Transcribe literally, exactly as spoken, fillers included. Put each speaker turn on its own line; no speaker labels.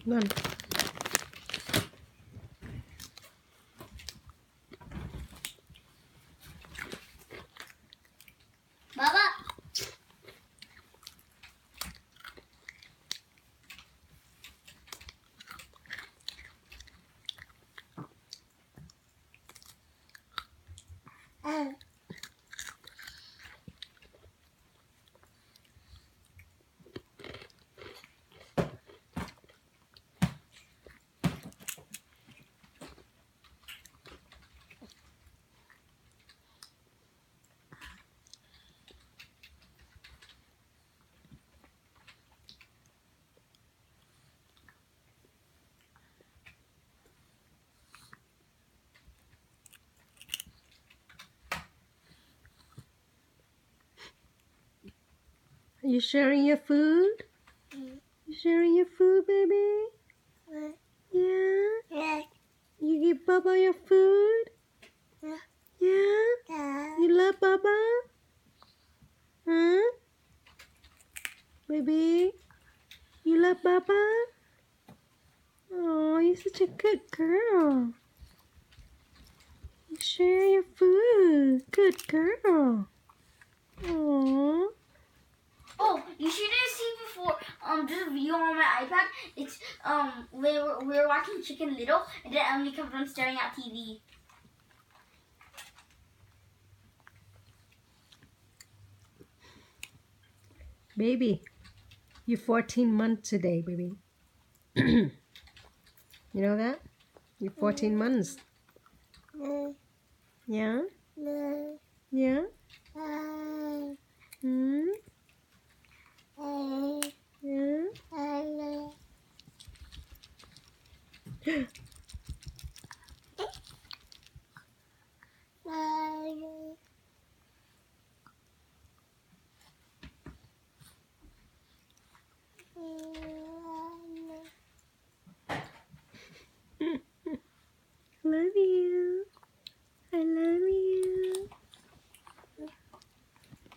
Run.
Baba. Uh.
Are you sharing your food?
Mm.
You sharing your food, baby?
Mm.
Yeah?
Yeah.
You give Bubba your food?
Yeah.
Yeah?
Yeah.
You love Bubba? Huh? Baby? You love Bubba? Oh, you're such a good girl. You share your food. Good girl. Aww.
Oh, you should have seen before. Um, there's a video on my iPad. It's um, we were we were watching Chicken Little, and then Emily comes on staring at T V.
Baby, you're fourteen months today, baby. You know that? You're fourteen months.
Mm.
Yeah?
Mm.
Yeah?
Mm.
Hmm?
Mm.
Yeah?
Mm.